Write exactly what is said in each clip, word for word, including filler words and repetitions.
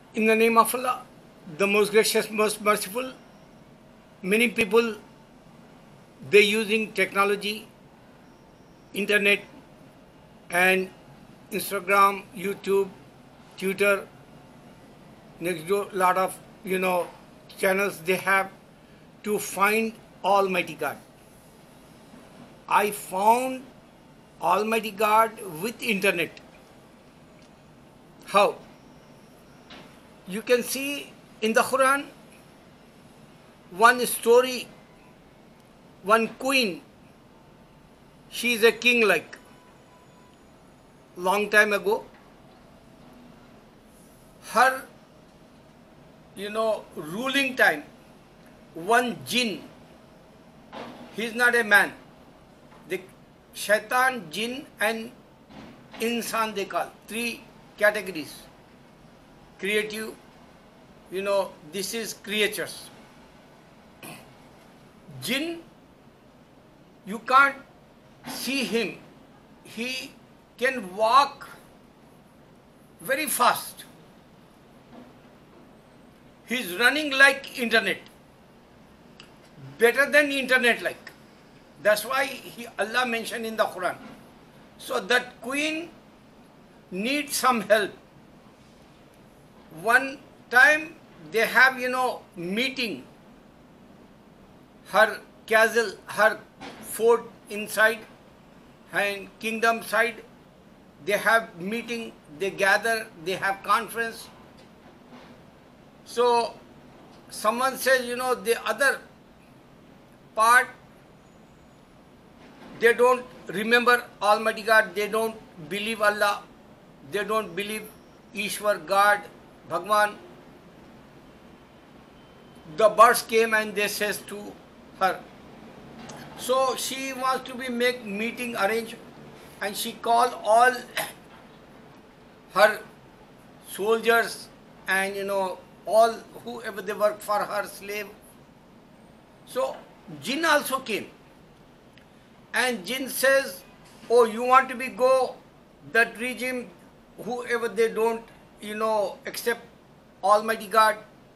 In the name of Allah, the most gracious, most merciful, many people, they using technology, internet and Instagram, YouTube, Twitter, next door lot of you know channels they have to find Almighty God. I found Almighty God with internet. How? You can see in the Quran one story, one queen, she is a king like long time ago. Her you know ruling time, one jinn, he is not a man, the shaitan, jinn and insan they call, three categories. Creative, you know, this is creatures. Jinn, you can't see him. He can walk very fast. He is running like internet. Better than internet like. That's why he, Allah mentioned in the Quran. So that queen needs some help. One time they have, you know, meeting, her castle, her fort inside and kingdom side, they have meeting, they gather, they have conference. So someone says, you know, the other part, they don't remember Almighty God, they don't believe Allah, they don't believe Ishwar, God, Bhagwan. The birds came and they says to her. So she wants to be make meeting arrange, and she called all her soldiers and you know all whoever they work for her slave. So jinn also came, and jinn says, oh, you want to be go that regime, whoever they don't you know accept Almighty God,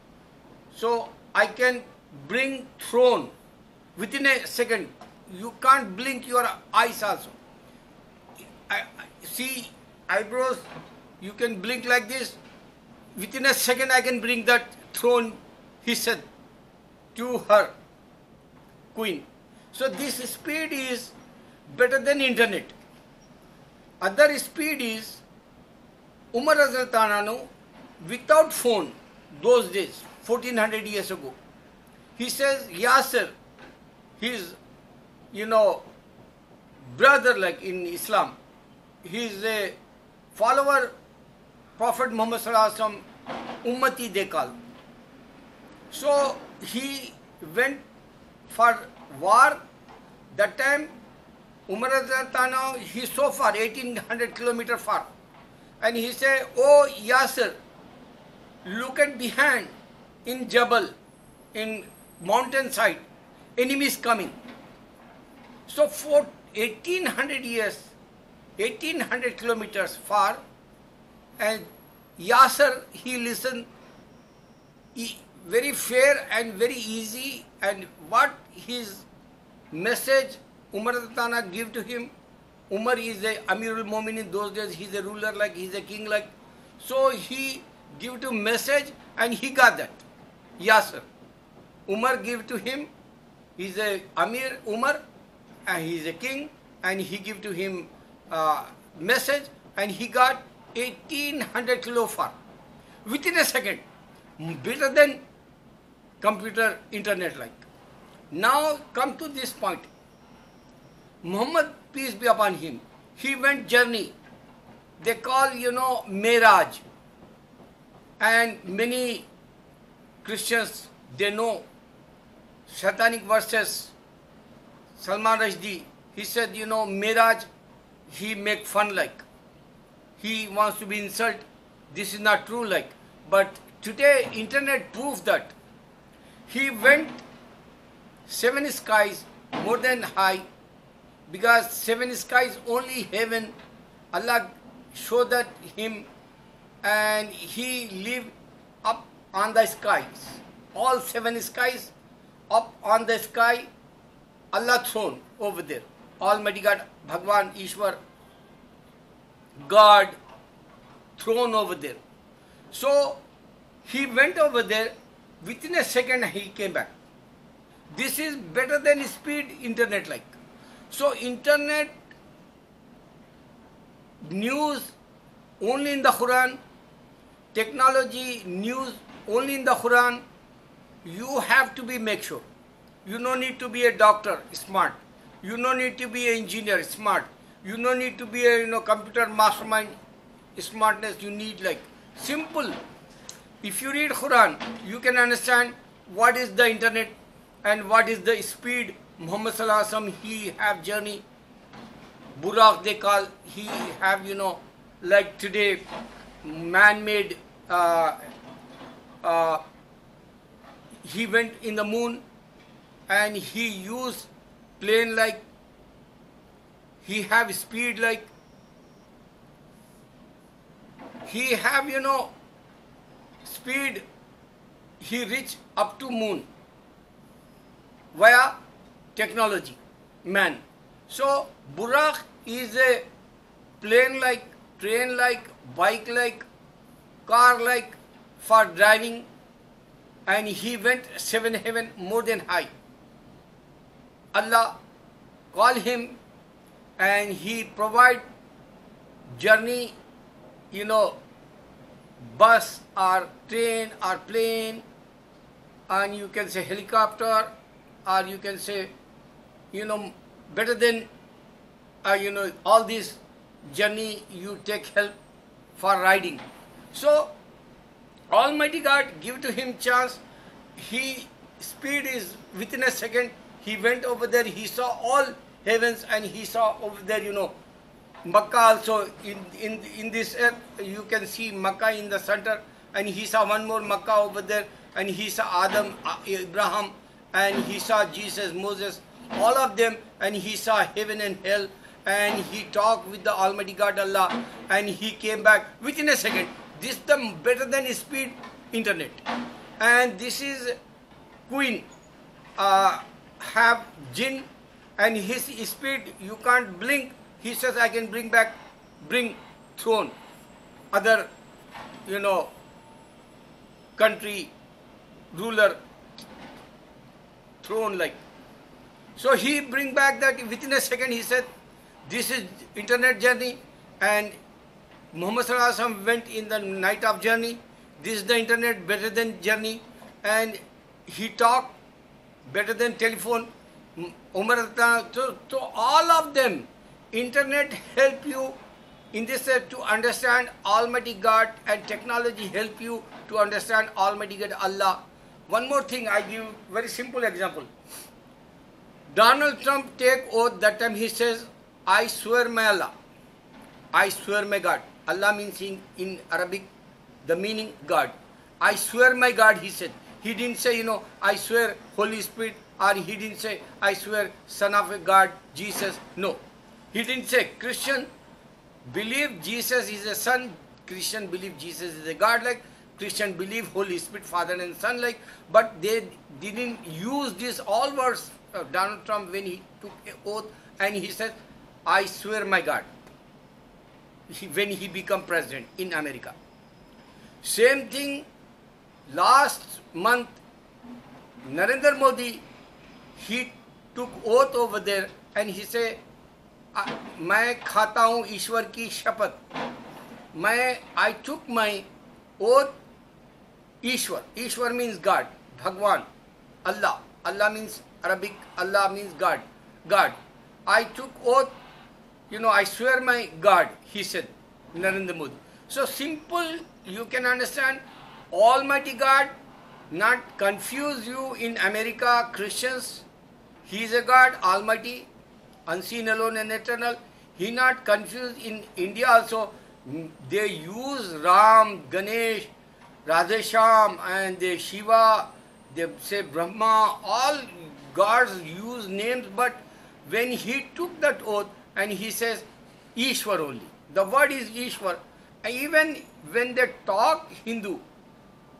so I can bring throne within a second. You can't blink your eyes also. I, I see eyebrows, you can blink like this, within a second I can bring that throne, he said to her queen. So this speed is better than internet. Other speed is Umar Hazrat Ananu, without phone, those days, fourteen hundred years ago, he says, Yasser, his, you know, brother like in Islam, he is a follower, Prophet Muhammad Sallallahu Alaihi Wasallam, Ummati they call. So he went for war. That time, Umar Hazrat Ananu, he is so far, eighteen hundred kilometers far. And he said, oh Yasser, look at behind in Jabal, in mountain side, enemy is coming. So for eighteen hundred years, eighteen hundred kilometers far, and Yasser, he listened, he, very fair and very easy, and what his message Umar Tatana give to him. Umar is a Amirul Mu'minin those days, he's a ruler like, he's a king like. So he give to message and he got that. Yasser. Umar give to him, he's a Amir Umar and he's a king, and he give to him uh, message and he got eighteen hundred kilo far. Within a second. Better than computer, internet like. Now come to this point. Muhammad, peace be upon him, he went journey. They call, you know, Miraj. And many Christians, they know satanic verses. Salman Rushdie, he said, you know, Miraj, he make fun like. He wants to be insult. This is not true like. But today, internet proves that. He went seven skies, more than high, because seven skies only heaven, Allah showed that him, and he lived up on the skies, all seven skies, up on the sky, Allah throne over there, Almighty God, Bhagwan, Ishwar, God, throne over there. So he went over there, within a second he came back. This is better than speed internet like. So internet, news only in the Quran, technology, news only in the Quran. You have to be make sure. You don't need to be a doctor, smart. You don't need to be an engineer, smart. You don't need to be a you know computer mastermind, smartness. You need like simple. If you read Quran, you can understand what is the internet and what is the speed. Muhammad Sallallahu Alaihi Wasallam, he have journey. Buraq they call, he have you know like today man-made. Uh, uh, he went in the moon and he used plane like. He have speed like. He have you know speed. He reach up to moon via technology, man. So Buraq is a plane like, train like, bike like, car like for driving, and he went seven heaven more than high. Allah call him and he provide journey, you know, bus or train or plane, and you can say helicopter, or you can say, you know, better than, uh, you know, all this journey you take help for riding. So Almighty God give to him chance. He speed is within a second. He went over there. He saw all heavens, and he saw over there, you know, Makkah also. In in in this earth, you can see Makkah in the center, and he saw one more Makkah over there, and he saw Adam, Abraham, and he saw Jesus, Moses, all of them, and he saw heaven and hell, and he talked with the Almighty God Allah, and he came back within a second. This is the better than speed internet. And this is queen, uh, have jinn, and his speed, you can't blink. He says, I can bring back, bring throne, other, you know, country, ruler, throne like. So he bring back that within a second. He said, this is internet journey, and Muhammad Sallallahu Alaihi Wasallam went in the night of journey. This is the internet better than journey, and he talked better than telephone. Umar, so, so all of them, internet help you in this uh, to understand Almighty God, and technology help you to understand Almighty God Allah. One more thing, I give very simple example. Donald Trump take oath. That time he says, I swear my Allah, I swear my God. Allah means in, in Arabic, the meaning God. I swear my God, he said. He didn't say, you know, I swear Holy Spirit, or he didn't say, I swear Son of a God, Jesus. No. He didn't say Christian believe Jesus is a son, Christian believe Jesus is a God like, Christian believe Holy Spirit, Father and Son like, but they didn't use this all words. Uh, Donald Trump, when he took an oath and he said, I swear my God, he, when he become president in America. Same thing, last month, Narendra Modi, he took oath over there and he said, मैं खाता हूँ ईश्वर की शपथ, मैं I took my oath, Ishwar, Ishwar means God, भगवान, Allah, Allah means Arabic, Allah means God, God. I took oath, you know, I swear my God, he said, Narendra Modi. So simple, you can understand, Almighty God not confuse you in America, Christians, he is a God, Almighty, unseen, alone and eternal. He not confused in India also. They use Ram, Ganesh, Radhesham, and they Shiva, they say Brahma, all gods use names, but when he took that oath and he says Ishwar only, the word is Ishwar. And even when they talk Hindu,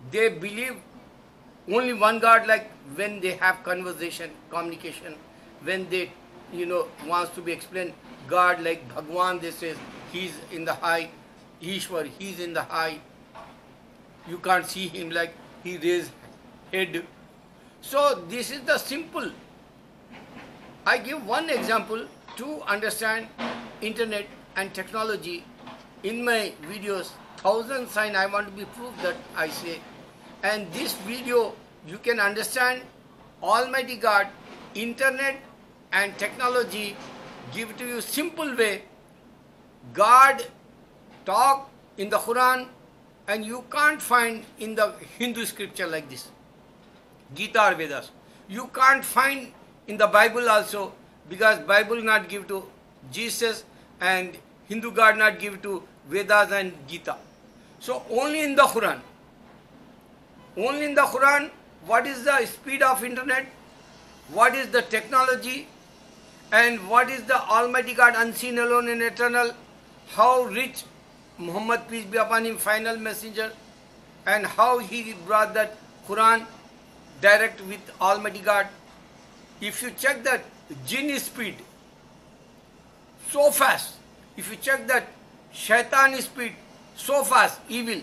they believe only one God, like when they have conversation, communication, when they, you know, wants to be explained, God like Bhagwan, they say, He's in the high, Ishwar, He's in the high. You can't see Him like He raised head. So this is the simple. I give one example to understand internet and technology. In my videos, thousand sign I want to be proved that I say. And this video, you can understand Almighty God, internet and technology give to you simple way. God talk in the Quran and you can't find in the Hindu scripture like this. Gita or Vedas. You can't find in the Bible also, because Bible not give to Jesus and Hindu God not give to Vedas and Gita. So only in the Quran. Only in the Quran, what is the speed of internet, what is the technology, and what is the Almighty God, unseen, alone and eternal, how rich Muhammad, peace be upon him, final messenger, and how he brought that Quran direct with Almighty God. If you check that jinn speed, so fast. If you check that shaitan speed, so fast, evil.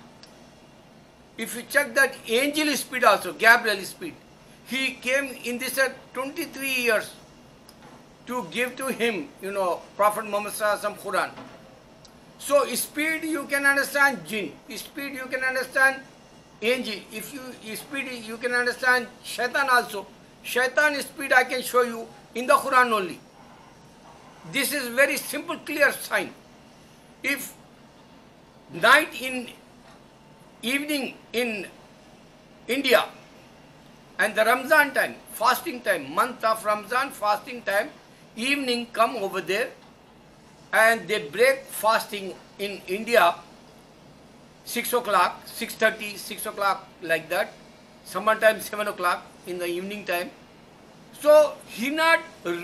If you check that angel speed also, Gabriel speed, he came in this at twenty-three years to give to him, you know, Prophet Muhammad Sallallahu Alaihi Wasallam Quran. So speed you can understand jinn, speed you can understand angel, if you speed you can understand shaitan also. Shaitan speed I can show you in the Quran only. This is very simple, clear sign. If night in evening in India and the Ramzan time, fasting time, month of Ramzan, fasting time, evening come over there and they break fasting in India six o'clock, six thirty, six o'clock like that, sometimes seven o'clock in the evening time. So he not,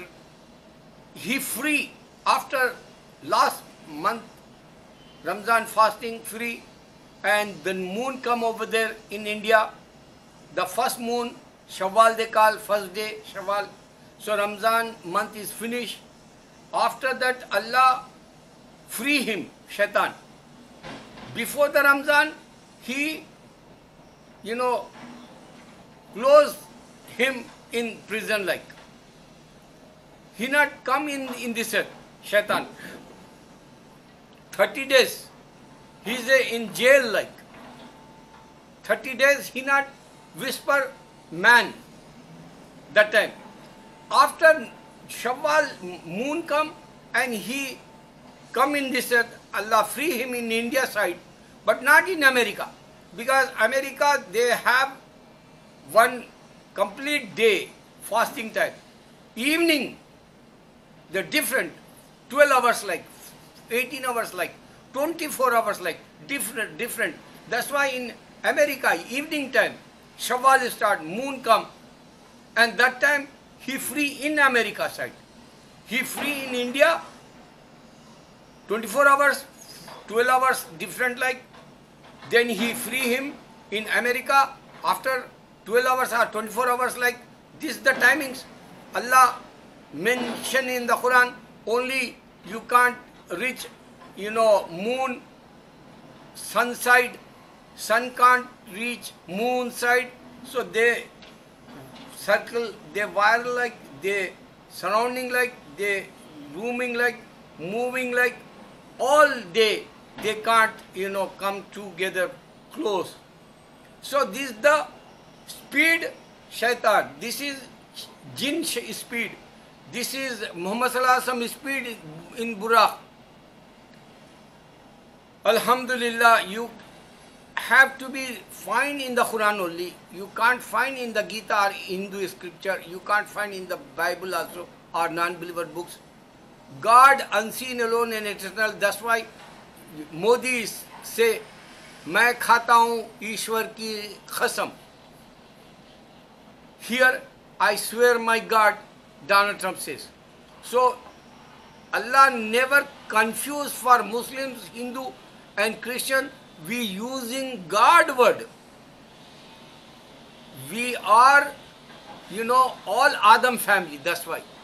he free after last month Ramzan fasting free, and the moon come over there in India, the first moon, Shawwal they call, first day, Shawwal. So Ramzan month is finished. After that Allah free him, shaitan. Before the Ramzan, he, you know, close him in prison like. He not come in, in this earth, shaitan. thirty days, he is in jail like. thirty days he not whisper man that time. After Shawwal moon come and he come in this earth, Allah free him in India side, but not in America. Because America, they have one complete day fasting time. Evening, the different, twelve hours like, eighteen hours like, twenty-four hours like, different, different. That's why in America, evening time, Shawwal start, moon come, and that time he free in America side. He free in India, twenty-four hours, twelve hours different like. Then he free him in America after twelve hours or twenty-four hours like. This is the timings. Allah mention in the Quran, only you can't reach, you know, moon, sun side. Sun can't reach moon side. So they circle, they wire like, they surrounding like, they rooming like, moving like, all day they can't, you know, come together close. So this is the speed shaitan. This is jinn speed. This is Muhammad Sallallahu Alaihi Wasallam speed in Buraq. Alhamdulillah, you have to be find in the Quran only. You can't find in the Gita or Hindu scripture. You can't find in the Bible also or non-believer books. God unseen, alone and eternal. That's why Modi say, मैं खाता हूँ ईश्वर की कसम. Here I swear my God, Donald Trump says. So Allah never confuse for Muslims, Hindu and Christian. We using God word. are, you know, all Adam family, that's why.